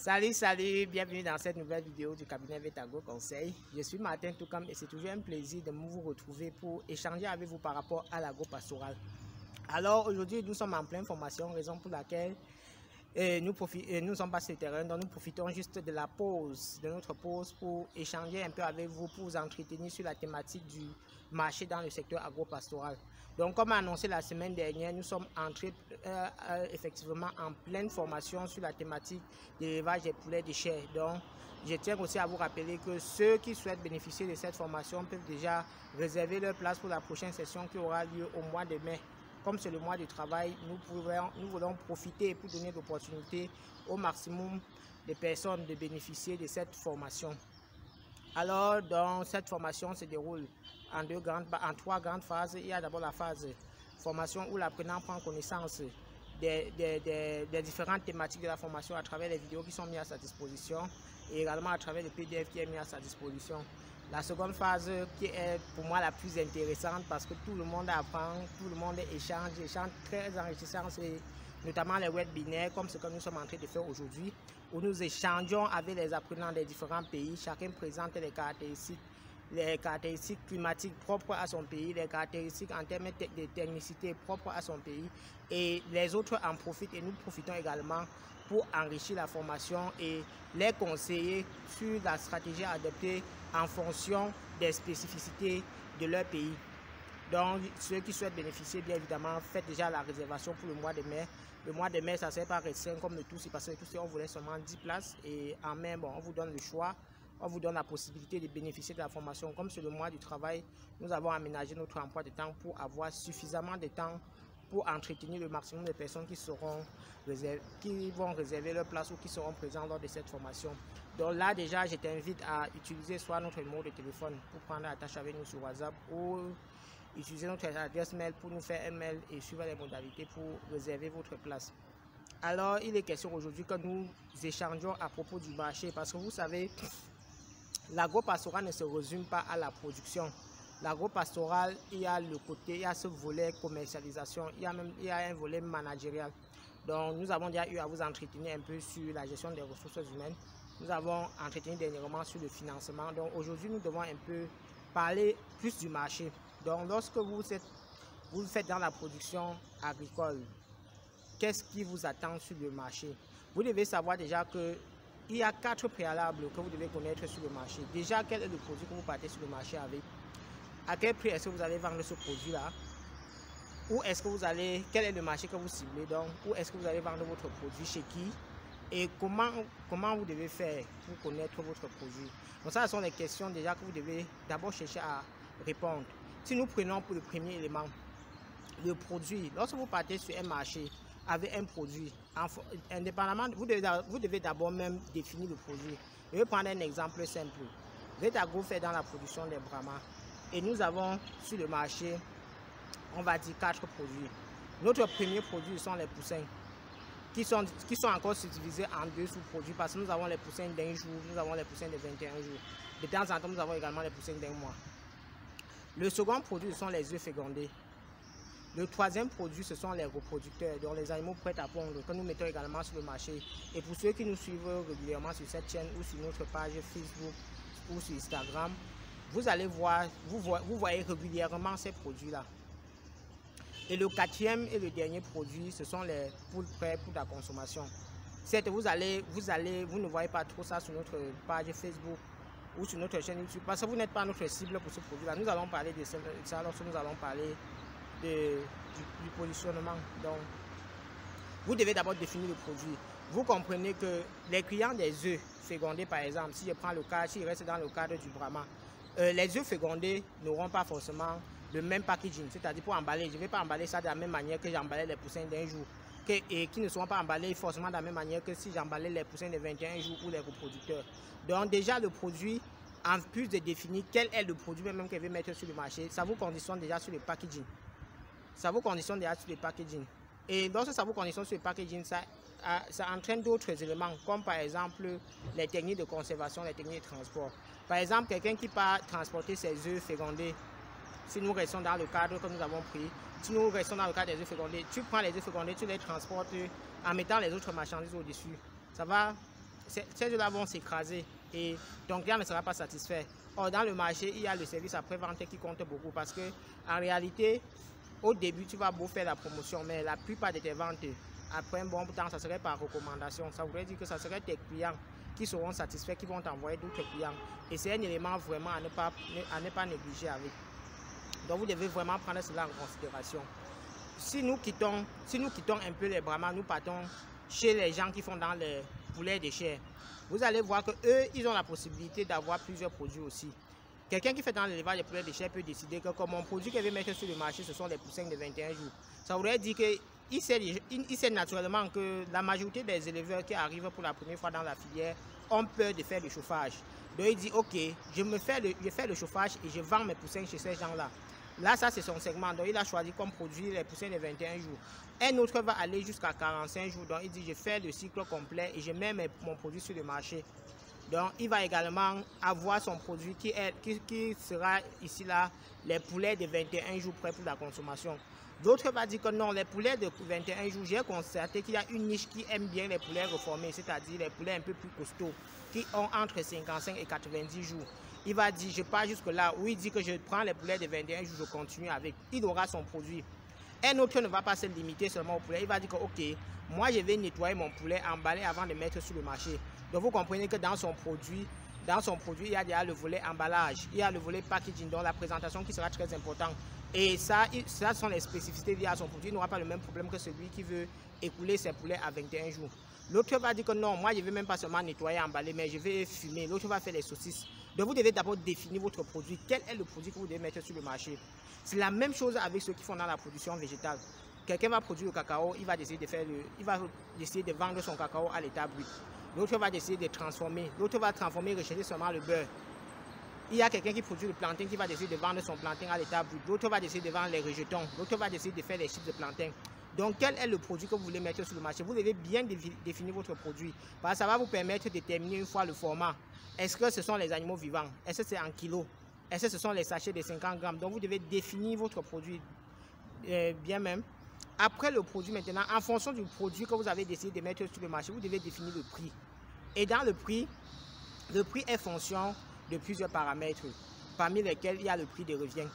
Salut, bienvenue dans cette nouvelle vidéo du cabinet Vetago Conseil. Je suis Martin Toukam et c'est toujours un plaisir de vous retrouver pour échanger avec vous par rapport à l'agro-pastoral. Alors aujourd'hui, nous sommes en pleine formation, raison pour laquelle nous sommes passés sur le terrain, donc nous profitons juste de notre pause pour échanger un peu avec vous, pour vous entretenir sur la thématique du marché dans le secteur agro-pastoral. Donc comme annoncé la semaine dernière, nous sommes entrés effectivement en pleine formation sur la thématique de l'élevage des poulets de chair. Donc je tiens aussi à vous rappeler que ceux qui souhaitent bénéficier de cette formation peuvent déjà réserver leur place pour la prochaine session qui aura lieu au mois de mai. Comme c'est le mois du travail, nous voulons profiter pour donner l'opportunité au maximum de personnes de bénéficier de cette formation. Alors, dans cette formation se déroule en trois grandes phases. Il y a d'abord la phase formation où l'apprenant prend connaissance des différentes thématiques de la formation à travers les vidéos qui sont mises à sa disposition et également à travers le PDF qui est mis à sa disposition. La seconde phase qui est pour moi la plus intéressante parce que tout le monde apprend, tout le monde échange très enrichissant, c'est notamment les webinaires comme ce que nous sommes en train de faire aujourd'hui, où nous échangeons avec les apprenants des différents pays. Chacun présente les caractéristiques climatiques propres à son pays, les caractéristiques en termes de technicité propres à son pays, et les autres en profitent et nous profitons également pour enrichir la formation et les conseiller sur la stratégie à adopter en fonction des spécificités de leur pays. Donc, ceux qui souhaitent bénéficier, bien évidemment, faites déjà la réservation pour le mois de mai. Le mois de mai, ça ne sert pas restreint comme le tout, parce que le tout, on voulait seulement 10 places. Et en mai, bon, on vous donne le choix, on vous donne la possibilité de bénéficier de la formation. Comme c'est le mois du travail, nous avons aménagé notre emploi de temps pour avoir suffisamment de temps pour entretenir le maximum de personnes qui vont réserver leur place ou qui seront présentes lors de cette formation. Donc là déjà, je t'invite à utiliser soit notre numéro de téléphone pour prendre attache avec nous sur WhatsApp ou utiliser notre adresse mail pour nous faire un mail et suivre les modalités pour réserver votre place. Alors, il est question aujourd'hui que nous échangeons à propos du marché parce que vous savez, l'agro-pastoral ne se résume pas à la production. L'agro-pastoral, il y a ce volet commercialisation, il y a un volet managérial. Donc, nous avons déjà eu à vous entretenir un peu sur la gestion des ressources humaines. Nous avons entretenu dernièrement sur le financement. Donc, aujourd'hui, nous devons un peu parler plus du marché. Donc, lorsque vous faites dans la production agricole, qu'est-ce qui vous attend sur le marché? Vous devez savoir déjà qu'il y a 4 préalables que vous devez connaître sur le marché. Déjà, quel est le produit que vous partez sur le marché avec? À quel prix est-ce que vous allez vendre ce produit-là? Où est-ce que quel est le marché que vous ciblez? Donc, où est-ce que vous allez vendre votre produit? Chez qui? Et comment vous devez faire pour connaître votre produit? Donc, ça, ce sont les questions déjà que vous devez d'abord chercher à répondre. Si nous prenons pour le premier élément, le produit, lorsque vous partez sur un marché avec un produit, indépendamment, vous devez d'abord même définir le produit. Je vais prendre un exemple simple. Vetago fait dans la production des brahmas. Et nous avons sur le marché, on va dire 4 produits. Notre premier produit sont les poussins, qui sont encore subdivisés en 2 sous-produits parce que nous avons les poussins d'un jour, nous avons les poussins de 21 jours. De temps en temps, nous avons également les poussins d'un mois. Le second produit, ce sont les œufs fécondés. Le troisième produit, ce sont les reproducteurs, donc les animaux prêts à pondre, que nous mettons également sur le marché. Et pour ceux qui nous suivent régulièrement sur cette chaîne ou sur notre page Facebook ou sur Instagram, vous allez voir, vous voyez régulièrement ces produits-là. Et le quatrième et le dernier produit, ce sont les poules prêtes pour la consommation. Certes, vous ne voyez pas trop ça sur notre page Facebook ou sur notre chaîne YouTube parce que vous n'êtes pas notre cible pour ce produit-là. Nous allons parler de ça lorsque nous allons parler du positionnement. Donc, vous devez d'abord définir le produit. Vous comprenez que les clients des œufs fécondés, par exemple, si je prends le cas, s'ils restent dans le cadre du Brahma, les œufs fécondés n'auront pas forcément le même packaging, c'est-à-dire pour emballer, je ne vais pas emballer ça de la même manière que j'emballais les poussins d'un jour, et qui ne seront pas emballés forcément de la même manière que si j'emballais les poussins de 21 jours ou les reproducteurs. Donc déjà le produit, en plus de définir quel est le produit même qu'elle veut mettre sur le marché, ça vous conditionne déjà sur le packaging. Ça vous conditionne déjà sur le packaging. Et lorsque ça vous conditionne sur le packaging, ça entraîne d'autres éléments, comme par exemple les techniques de conservation, les techniques de transport. Par exemple, quelqu'un qui part transporter ses œufs fécondés, si nous restons dans le cadre que nous avons pris, si nous restons dans le cadre des œufs fécondés, tu prends les œufs fécondés, tu les transportes en mettant les autres marchandises au-dessus. Ça va ces œufs-là vont s'écraser et ton client ne sera pas satisfait. Or, dans le marché, il y a le service après-vente qui compte beaucoup parce que en réalité, au début, tu vas beau faire la promotion, mais la plupart de tes ventes, après un bon temps, ça serait par recommandation. Ça voudrait dire que ça serait tes clients qui seront satisfaits, qui vont t'envoyer d'autres clients. Et c'est un élément vraiment à ne pas négliger avec. Donc, vous devez vraiment prendre cela en considération. Si nous quittons un peu les Brahmas, nous partons chez les gens qui font dans les poulets de chair. Vous allez voir qu'eux, ils ont la possibilité d'avoir plusieurs produits aussi. Quelqu'un qui fait dans l'élevage des poulets de chair peut décider que comme mon produit qu'il veut mettre sur le marché, ce sont les poussins de 21 jours. Ça voudrait dire qu'il sait naturellement que la majorité des éleveurs qui arrivent pour la première fois dans la filière ont peur de faire le chauffage. Donc il dit, ok, je fais le chauffage et je vends mes poussins chez ces gens-là. Là, ça c'est son segment. Donc il a choisi comme produit les poussins de 21 jours. Un autre va aller jusqu'à 45 jours. Donc il dit, je fais le cycle complet et je mets mon produit sur le marché. Donc il va également avoir son produit qui sera ici là, les poulets de 21 jours prêts pour la consommation. D'autres vont dire que non, les poulets de 21 jours, j'ai constaté qu'il y a une niche qui aime bien les poulets reformés, c'est-à-dire les poulets un peu plus costauds, qui ont entre 55 et 90 jours. Il va dire, je pars jusque là, où il dit que je prends les poulets de 21 jours, je continue avec. Il aura son produit. Un autre ne va pas se limiter seulement au poulet. Il va dire que, ok, moi je vais nettoyer mon poulet, emballer avant de mettre sur le marché. Donc vous comprenez que dans son produit, il y a déjà le volet emballage, il y a le volet packaging, donc la présentation qui sera très importante. Et ça sont les spécificités liées à son produit. Il n'aura pas le même problème que celui qui veut écouler ses poulets à 21 jours. L'autre va dire que non, moi je ne vais même pas seulement nettoyer, emballer, mais je vais fumer. L'autre va faire les saucisses. Donc vous devez d'abord définir votre produit. Quel est le produit que vous devez mettre sur le marché? C'est la même chose avec ceux qui font dans la production végétale. Quelqu'un va produire le cacao, il va décider de vendre son cacao à l'état brut. L'autre va décider de transformer. L'autre va transformer, rechercher seulement le beurre. Il y a quelqu'un qui produit le plantain qui va décider de vendre son plantain à l'état brut. L'autre va décider de vendre les rejetons. L'autre va décider de faire les chips de plantain. Donc, quel est le produit que vous voulez mettre sur le marché? Vous devez bien définir votre produit. Parce que ça va vous permettre de déterminer une fois le format. Est-ce que ce sont les animaux vivants? Est-ce que c'est en kilos? Est-ce que ce sont les sachets de 50 grammes? Donc, vous devez définir votre produit bien même. Après le produit maintenant, en fonction du produit que vous avez décidé de mettre sur le marché, vous devez définir le prix. Et dans le prix est fonction de plusieurs paramètres, parmi lesquels il y a le prix de revient.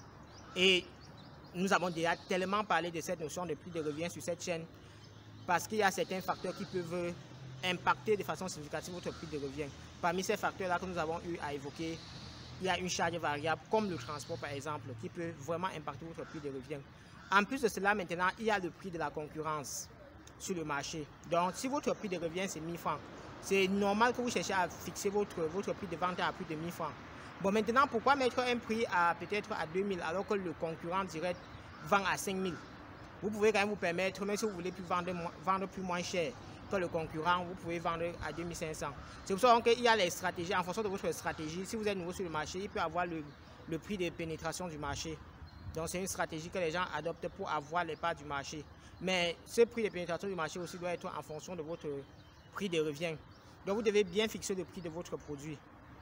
Et nous avons déjà tellement parlé de cette notion de prix de revient sur cette chaîne, parce qu'il y a certains facteurs qui peuvent impacter de façon significative votre prix de revient. Parmi ces facteurs-là que nous avons eu à évoquer, il y a une charge variable, comme le transport par exemple, qui peut vraiment impacter votre prix de revient. En plus de cela, maintenant, il y a le prix de la concurrence sur le marché. Donc, si votre prix de revient, c'est 1000 francs, c'est normal que vous cherchiez à fixer votre prix de vente à plus de 1000 francs. Bon, maintenant, pourquoi mettre un prix à peut-être à 2000 alors que le concurrent direct vend à 5000? Vous pouvez quand même vous permettre, même si vous voulez plus vendre plus moins cher que le concurrent, vous pouvez vendre à 2500. C'est pour ça qu'il y a les stratégies. En fonction de votre stratégie, si vous êtes nouveau sur le marché, il peut avoir le prix de pénétration du marché. Donc, c'est une stratégie que les gens adoptent pour avoir les parts du marché. Mais ce prix de pénétration du marché aussi doit être en fonction de votre prix de revient. Donc, vous devez bien fixer le prix de votre produit.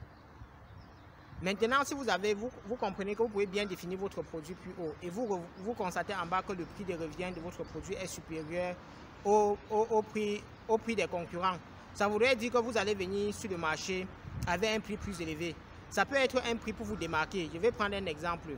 Maintenant, si vous comprenez que vous pouvez bien définir votre produit plus haut et vous constatez en bas que le prix de revient de votre produit est supérieur au prix des concurrents, ça voudrait dire que vous allez venir sur le marché avec un prix plus élevé. Ça peut être un prix pour vous démarquer. Je vais prendre un exemple.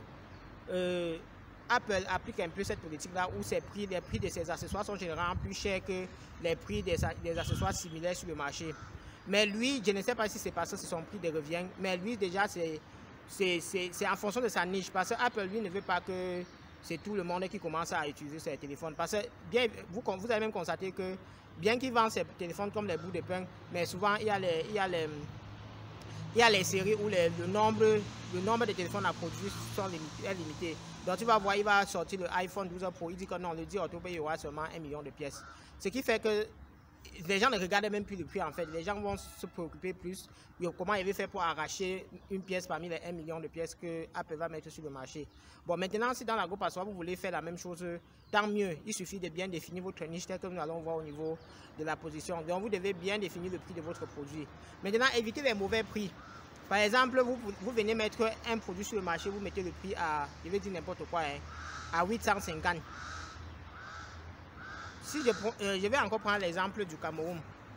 Apple applique un peu cette politique-là où les prix de ses accessoires sont généralement plus chers que les prix des accessoires similaires sur le marché. Mais lui, je ne sais pas si c'est parce que c'est son prix de revient, mais lui déjà c'est en fonction de sa niche. Parce que Apple, lui, ne veut pas que c'est tout le monde qui commence à utiliser ses téléphones. Parce que bien, vous avez même constaté que bien qu'il vend ses téléphones comme les bouts de pain, mais souvent il y a les séries où le nombre de téléphones à produire est limité. Donc tu vas voir, il va sortir le iPhone 12 Pro, il dit que non, le 10 octobre, il y aura seulement 1 million de pièces. Ce qui fait que les gens ne regardent même plus le prix en fait. Les gens vont se préoccuper plus de comment il va faire pour arracher une pièce parmi les 1 million de pièces que Apple va mettre sur le marché. Bon, maintenant, si dans l'agro-passoire, vous voulez faire la même chose, tant mieux. Il suffit de bien définir votre niche tel que nous allons voir au niveau de la position. Donc, vous devez bien définir le prix de votre produit. Maintenant, évitez les mauvais prix. Par exemple, vous venez mettre un produit sur le marché, vous mettez le prix à, je vais dire n'importe quoi, à 850. Si je vais encore prendre l'exemple du Cameroun.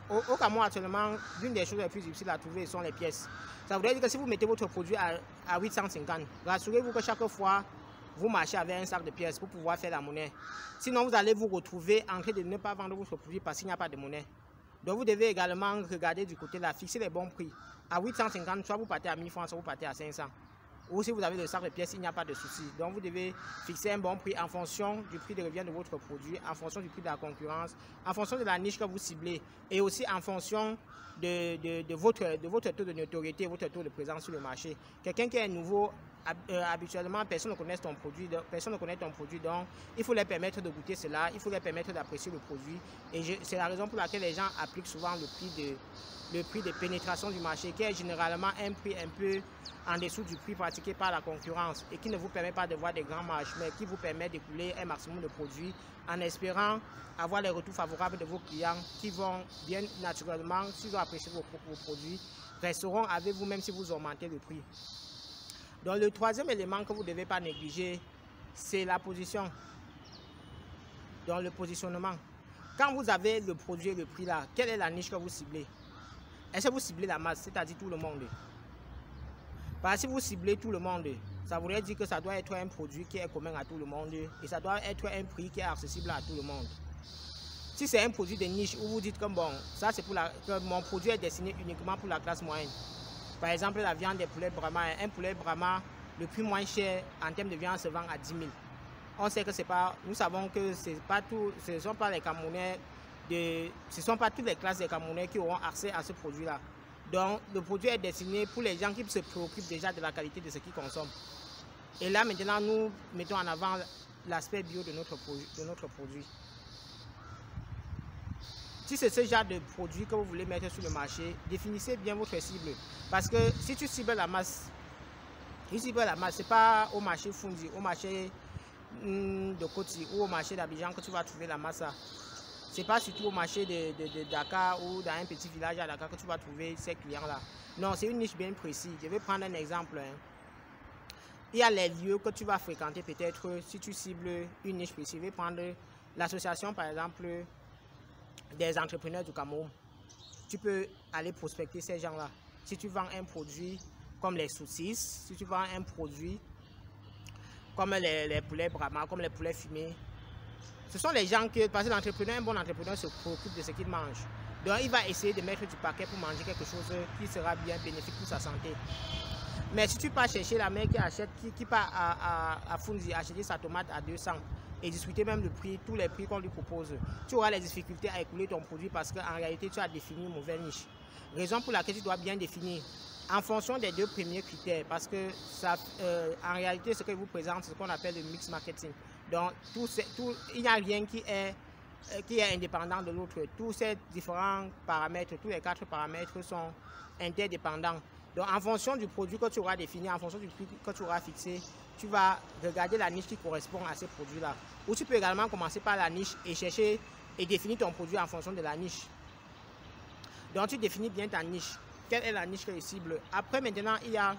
Au Cameroun, actuellement, l'une des choses les plus difficiles à trouver sont les pièces. Ça voudrait dire que si vous mettez votre produit à 850, rassurez-vous que chaque fois, vous marchez avec un sac de pièces pour pouvoir faire la monnaie. Sinon, vous allez vous retrouver en train de ne pas vendre votre produit parce qu'il n'y a pas de monnaie. Donc, vous devez également regarder du côté là, fixer les bons prix. À 850, soit vous partez à 1000 francs, soit vous partez à 500. Ou si vous avez le sac de pièces, il n'y a pas de souci. Donc, vous devez fixer un bon prix en fonction du prix de revient de votre produit, en fonction du prix de la concurrence, en fonction de la niche que vous ciblez et aussi en fonction de votre taux de notoriété, votre taux de présence sur le marché. Quelqu'un qui est nouveau, habituellement, personne ne connaît ton produit, donc il faut leur permettre de goûter cela, il faut leur permettre d'apprécier le produit. Et c'est la raison pour laquelle les gens appliquent souvent le prix de pénétration du marché, qui est généralement un prix un peu en dessous du prix pratiqué par la concurrence et qui ne vous permet pas de voir des grands marges, mais qui vous permet d'écouler un maximum de produits en espérant avoir les retours favorables de vos clients qui vont bien naturellement, s'ils ont apprécié vos produits, resteront avec vous même si vous augmentez le prix. Donc le troisième élément que vous ne devez pas négliger, c'est la position. Donc le positionnement. Quand vous avez le produit et le prix là, quelle est la niche que vous ciblez? Est-ce que vous ciblez la masse, c'est-à-dire tout le monde? Parce que si vous ciblez tout le monde, ça voudrait dire que ça doit être un produit qui est commun à tout le monde et ça doit être un prix qui est accessible à tout le monde. Si c'est un produit de niche où vous dites que bon, ça c'est pour que mon produit est destiné uniquement pour la classe moyenne. Par exemple, la viande des poulets Brahma, un poulet Brahma, le prix moins cher en termes de viande se vend à 10 000. On sait que c'est pas, nous savons que c'est pas tout, ce ne sont pas les Camerounais, ce ne sont pas toutes les classes des Camerounais qui auront accès à ce produit-là. Donc, le produit est destiné pour les gens qui se préoccupent déjà de la qualité de ce qu'ils consomment. Et là, maintenant, nous mettons en avant l'aspect bio de notre produit. Si c'est ce genre de produit que vous voulez mettre sur le marché, définissez bien votre cible. Parce que si tu cibles la masse, ce n'est pas au marché Fundi, au marché de Koti ou au marché d'Abidjan que tu vas trouver la masse. Ce n'est pas surtout au marché de Dakar ou dans un petit village à Dakar que tu vas trouver ces clients-là. Non, c'est une niche bien précise. Je vais prendre un exemple. Il y a les lieux que tu vas fréquenter peut-être si tu cibles une niche précise. Je vais prendre l'association, par exemple, des entrepreneurs du Cameroun. Tu peux aller prospecter ces gens-là. Si tu vends un produit comme les saucisses, si tu vends un produit comme les poulets Brahma, comme les poulets fumés, ce sont les gens qui, parce que l'entrepreneur, un bon entrepreneur se préoccupe de ce qu'il mange. Donc il va essayer de mettre du paquet pour manger quelque chose qui sera bien bénéfique pour sa santé. Mais si tu pars chercher la mère qui part à Fundi acheter sa tomate à 200 et discuter même le prix, tous les prix qu'on lui propose, tu auras les difficultés à écouler ton produit parce qu'en réalité tu as défini une mauvaise niche. Raison pour laquelle tu dois bien définir en fonction des deux premiers critères, parce que ça, en réalité ce que je vous présente, c'est ce qu'on appelle le mix marketing. Donc il n'y a rien qui est indépendant de l'autre. Tous ces différents paramètres, tous les 4 paramètres sont interdépendants. Donc en fonction du produit que tu auras défini, en fonction du prix que tu auras fixé, tu vas regarder la niche qui correspond à ce produit-là. Ou tu peux également commencer par la niche et chercher et définir ton produit en fonction de la niche. Donc tu définis bien ta niche. Quelle est la niche que tu cibles? Après maintenant, il y a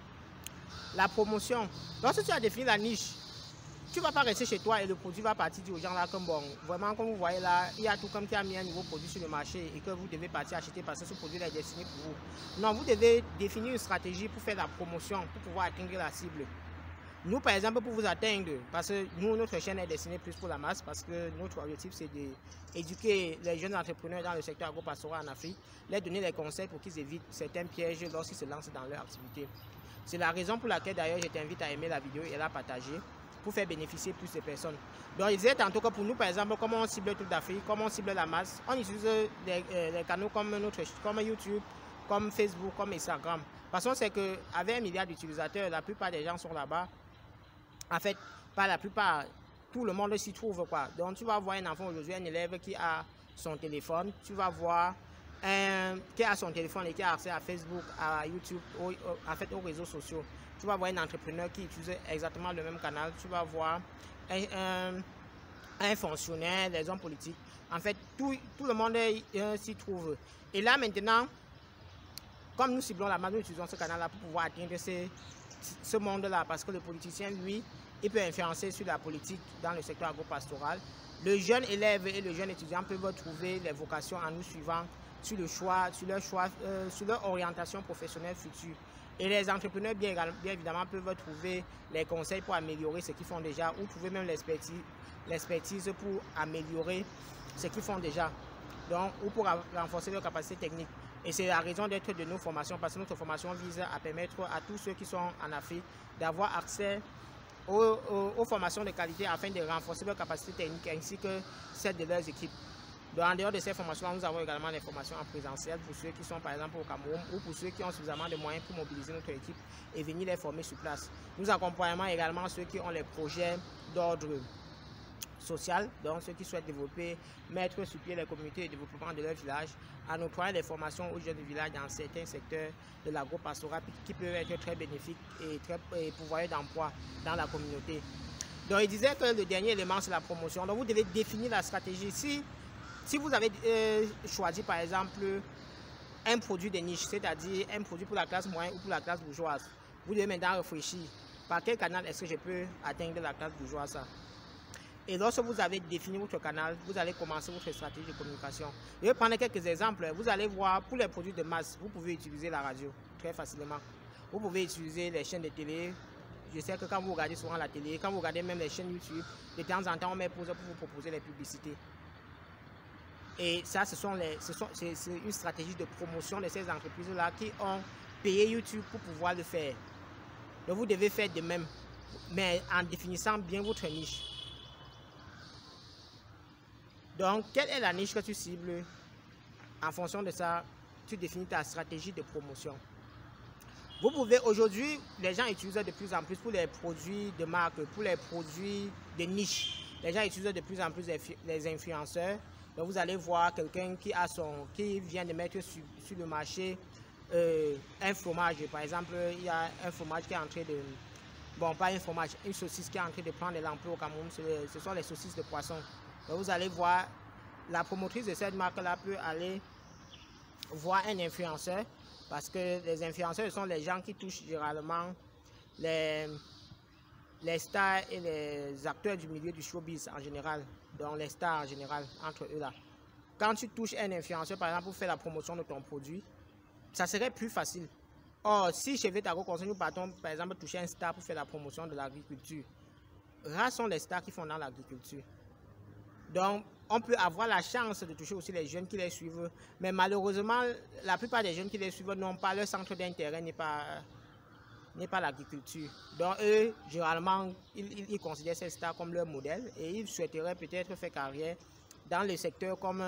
la promotion. Lorsque tu as défini la niche, tu ne vas pas rester chez toi et le produit va partir dire aux gens là comme bon, vraiment comme vous voyez là, il y a tout comme qui a mis un nouveau produit sur le marché et que vous devez partir acheter parce que ce produit est destiné pour vous. Non, vous devez définir une stratégie pour faire la promotion, pour pouvoir atteindre la cible. Nous par exemple, pour vous atteindre, parce que nous, notre chaîne est destinée plus pour la masse, parce que notre objectif c'est d'éduquer les jeunes entrepreneurs dans le secteur agropastoral en Afrique, leur donner les conseils pour qu'ils évitent certains pièges lorsqu'ils se lancent dans leur activité. C'est la raison pour laquelle d'ailleurs je t'invite à aimer la vidéo et à la partager, pour faire bénéficier plus de personnes. Donc, je disais tantôt que pour nous, par exemple, comment on cible toute l'Afrique, comment on cible la masse, on utilise les canaux comme YouTube, comme Facebook, comme Instagram. Parce qu'on sait qu'avec 1 milliard d'utilisateurs, la plupart des gens sont là-bas. En fait, pas la plupart, tout le monde s'y trouve, quoi. Donc, tu vas voir un enfant aujourd'hui, un élève qui a son téléphone, tu vas voir qui a son téléphone et qui a accès à Facebook, à YouTube, en fait, aux réseaux sociaux. Tu vas voir un entrepreneur qui utilise exactement le même canal. Tu vas voir un fonctionnaire, des hommes politiques. En fait, tout le monde s'y trouve. Et là, maintenant, comme nous ciblons la masse, nous utilisons ce canal-là pour pouvoir atteindre ce monde-là. Parce que le politicien, lui, il peut influencer sur la politique dans le secteur agropastoral. Le jeune élève et le jeune étudiant peuvent trouver les vocations en nous suivant sur leur orientation professionnelle future. Et les entrepreneurs, bien évidemment, peuvent trouver les conseils pour améliorer ce qu'ils font déjà ou trouver même l'expertise pour améliorer ce qu'ils font déjà. Donc, ou pour renforcer leurs capacités techniques. Et c'est la raison d'être de nos formations, parce que notre formation vise à permettre à tous ceux qui sont en Afrique d'avoir accès aux formations de qualité afin de renforcer leurs capacités techniques ainsi que celles de leurs équipes. Donc, en dehors de ces formations, nous avons également des formations en présentiel pour ceux qui sont par exemple au Cameroun ou pour ceux qui ont suffisamment de moyens pour mobiliser notre équipe et venir les former sur place. Nous accompagnons également ceux qui ont les projets d'ordre social, donc ceux qui souhaitent développer, mettre sur pied les communautés de développement de leur village, en octroyant des formations aux jeunes du village dans certains secteurs de l'agro-pastoral qui peuvent être très bénéfiques et très pourvoyeurs d'emploi dans la communauté. Donc il disait que le dernier élément c'est la promotion. Donc vous devez définir la stratégie. Si vous avez choisi par exemple un produit de niche, c'est-à-dire un produit pour la classe moyenne ou pour la classe bourgeoise, vous devez maintenant réfléchir par quel canal est-ce que je peux atteindre la classe bourgeoise. Et lorsque vous avez défini votre canal, vous allez commencer votre stratégie de communication. Je vais prendre quelques exemples. Vous allez voir, pour les produits de masse, vous pouvez utiliser la radio très facilement. Vous pouvez utiliser les chaînes de télé. Je sais que quand vous regardez souvent la télé, quand vous regardez même les chaînes YouTube, de temps en temps, on met pause pour vous proposer les publicités. Et ça, c'est une stratégie de promotion de ces entreprises-là qui ont payé YouTube pour pouvoir le faire. Donc, vous devez faire de même, mais en définissant bien votre niche. Donc, quelle est la niche que tu cibles? En fonction de ça, tu définis ta stratégie de promotion. Vous pouvez, aujourd'hui, les gens utilisent de plus en plus pour les produits de marque, pour les produits de niche. Les gens utilisent de plus en plus les influenceurs. Donc, vous allez voir quelqu'un qui vient de mettre sur le marché un fromage. Par exemple, il y a un fromage qui est en train de... Bon, pas un fromage, une saucisse qui est en train de prendre de l'ampleur au Cameroun. Ce sont les saucisses de poisson. Donc, vous allez voir, la promotrice de cette marque-là peut aller voir un influenceur parce que les influenceurs sont les gens qui touchent généralement les stars et les acteurs du milieu du showbiz en général. Donc, les stars en général, entre eux là. Quand tu touches un influenceur, par exemple, pour faire la promotion de ton produit, ça serait plus facile. Or, si chez Vetago Conseil, nous partons, par exemple, toucher un star pour faire la promotion de l'agriculture, rares sont les stars qui font dans l'agriculture. Donc, on peut avoir la chance de toucher aussi les jeunes qui les suivent. Mais malheureusement, la plupart des jeunes qui les suivent n'ont pas leur centre d'intérêt, n'est pas l'agriculture. Donc, eux, généralement, ils considèrent ces stars comme leur modèle et ils souhaiteraient peut-être faire carrière dans le secteur comme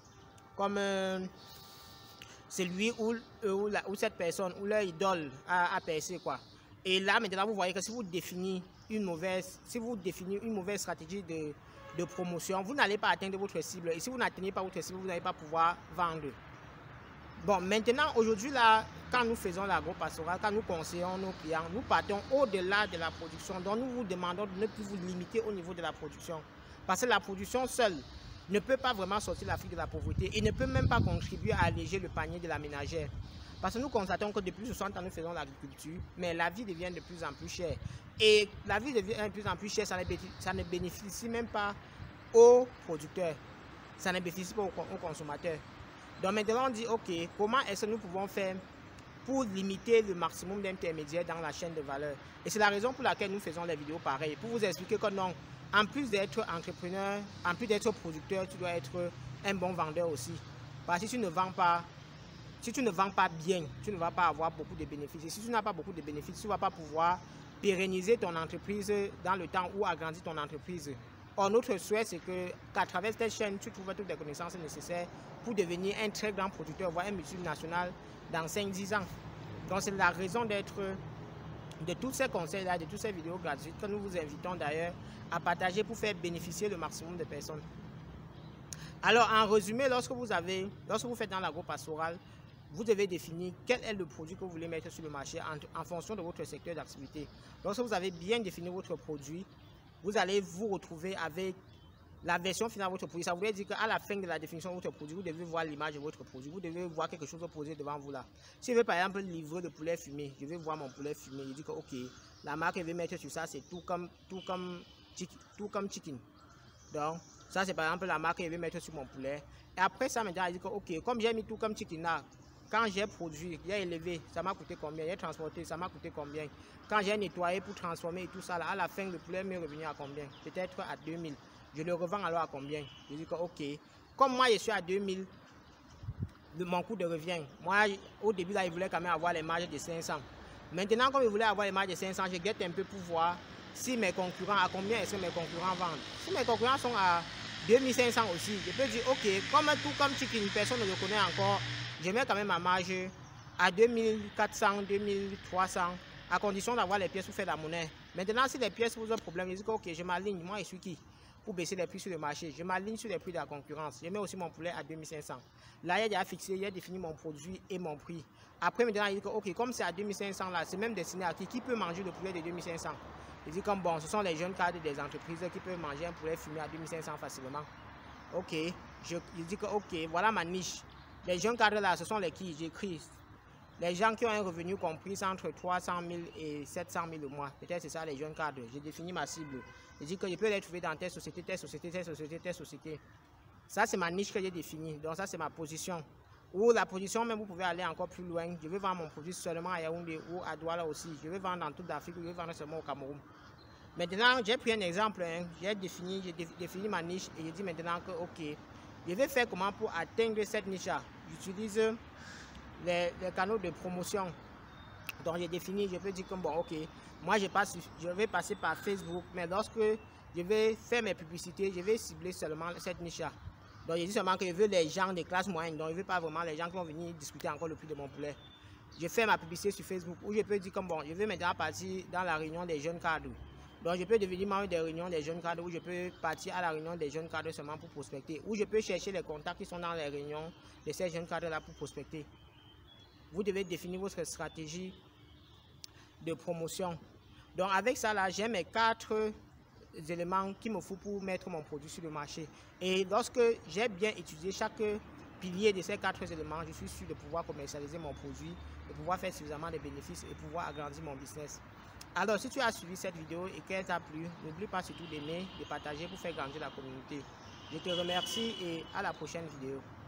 celui où cette personne, ou leur idole a percé, quoi. Et là, maintenant, vous voyez que si vous définissez une mauvaise stratégie de promotion, vous n'allez pas atteindre votre cible. Et si vous n'atteignez pas votre cible, vous n'allez pas pouvoir vendre. Bon, maintenant, aujourd'hui, là, quand nous faisons l'agro-pastoral, quand nous conseillons nos clients, nous partons au-delà de la production. Donc, nous vous demandons de ne plus vous limiter au niveau de la production. Parce que la production seule ne peut pas vraiment sortir l'Afrique de la pauvreté et ne peut même pas contribuer à alléger le panier de la ménagère. Parce que nous constatons que depuis 60 ans, nous faisons l'agriculture, mais la vie devient de plus en plus chère. Et la vie devient de plus en plus chère, ça ne bénéficie même pas aux producteurs, ça ne bénéficie pas aux consommateurs. Donc maintenant, on dit, ok, comment est-ce que nous pouvons faire pour limiter le maximum d'intermédiaires dans la chaîne de valeur? Et c'est la raison pour laquelle nous faisons les vidéos pareilles, pour vous expliquer que non, en plus d'être entrepreneur, en plus d'être producteur, tu dois être un bon vendeur aussi. Parce que si tu ne vends pas bien, tu ne vas pas avoir beaucoup de bénéfices. Et si tu n'as pas beaucoup de bénéfices, tu ne vas pas pouvoir pérenniser ton entreprise dans le temps ou agrandir ton entreprise. Or, notre souhait, c'est qu'à travers cette chaîne, tu trouves toutes les connaissances nécessaires pour devenir un très grand producteur, voire un multinational dans 5-10 ans. Donc, c'est la raison d'être de tous ces conseils-là, de toutes ces vidéos gratuites que nous vous invitons d'ailleurs à partager pour faire bénéficier le maximum de personnes. Alors, en résumé, lorsque vous faites dans l'agro-pastoral, vous devez définir quel est le produit que vous voulez mettre sur le marché en fonction de votre secteur d'activité. Lorsque vous avez bien défini votre produit, vous allez vous retrouver avec la version finale de votre produit. Ça voudrait dire qu'à la fin de la définition de votre produit, vous devez voir l'image de votre produit. Vous devez voir quelque chose posé devant vous là. Si je veux par exemple livrer le poulet fumé, je vais voir mon poulet fumé. Je dis que ok, la marque que je vais mettre sur ça, c'est tout comme chicken. Donc, Ça, c'est par exemple la marque que je vais mettre sur mon poulet. Et après ça, maintenant, je dis que, ok, comme j'ai mis tout comme Chikina, quand j'ai produit, j'ai élevé, ça m'a coûté combien? J'ai transporté, ça m'a coûté combien? Quand j'ai nettoyé pour transformer et tout ça, là, à la fin, le poulet m'est revenu à combien? Peut-être à 2000. Je le revends alors à combien? Je dis que, ok, comme moi, je suis à 2000, mon coût de revient. Moi, au début, là, je voulais quand même avoir les marges de 500. Maintenant, comme je voulais avoir les marges de 500, je guette un peu pour voir si mes concurrents, à combien est-ce que mes concurrents vendent. Si mes concurrents sont à 2500 aussi, je peux dire, ok, tout comme Chicken, personne ne le connaît encore, je mets quand même ma marge à 2400, 2300, à condition d'avoir les pièces pour faire la monnaie. Maintenant, si les pièces posent un problème, je dis, ok, je m'aligne, moi je suis qui pour baisser les prix sur le marché. Je m'aligne sur les prix de la concurrence. Je mets aussi mon poulet à 2500. Là, il y a déjà fixé, il y a défini mon produit et mon prix. Après, maintenant, il dit que, ok, comme c'est à 2500 là, c'est même destiné à qui peut manger le poulet de 2500. Il dit comme bon, ce sont les jeunes cadres des entreprises qui peuvent manger un poulet fumé à 2500 facilement. Ok, il dit que, ok, voilà ma niche. Les jeunes cadres là, ce sont les qui? J'écris. Les gens qui ont un revenu compris entre 300 000 et 700 000 au mois. Peut-être c'est ça les jeunes cadres. J'ai défini ma cible. Je dis que je peux les trouver dans telle société, telle société, telle société, telle société. Ça, c'est ma niche que j'ai définie. Donc ça, c'est ma position. Ou la position, même vous pouvez aller encore plus loin. Je vais vendre mon produit seulement à Yaoundé ou à Douala aussi. Je vais vendre dans toute l'Afrique, je vais vendre seulement au Cameroun. Maintenant, j'ai pris un exemple. Hein. J'ai défini ma niche et j'ai dit maintenant que, ok, je vais faire comment pour atteindre cette niche-là. J'utilise les canaux de promotion. Donc j'ai défini, je peux dire comme bon, ok, moi je vais passer par Facebook, mais lorsque je vais faire mes publicités, je vais cibler seulement cette niche-là. Donc je dis seulement que je veux les gens des classes moyennes, donc je ne veux pas vraiment les gens qui vont venir discuter encore le prix de mon poulet. Je fais ma publicité sur Facebook où je peux dire comme bon, je veux maintenant partir dans la réunion des jeunes cadres. Donc je peux devenir membre des réunions des jeunes cadres où je peux partir à la réunion des jeunes cadres seulement pour prospecter. Ou je peux chercher les contacts qui sont dans les réunions de ces jeunes cadres-là pour prospecter. Vous devez définir votre stratégie de promotion. Donc avec ça là, j'ai mes 4 éléments qu'il me faut pour mettre mon produit sur le marché. Et lorsque j'ai bien étudié chaque pilier de ces 4 éléments, je suis sûr de pouvoir commercialiser mon produit, de pouvoir faire suffisamment de bénéfices et pouvoir agrandir mon business. Alors si tu as suivi cette vidéo et qu'elle t'a plu, n'oublie pas surtout d'aimer, de partager pour faire grandir la communauté. Je te remercie et à la prochaine vidéo.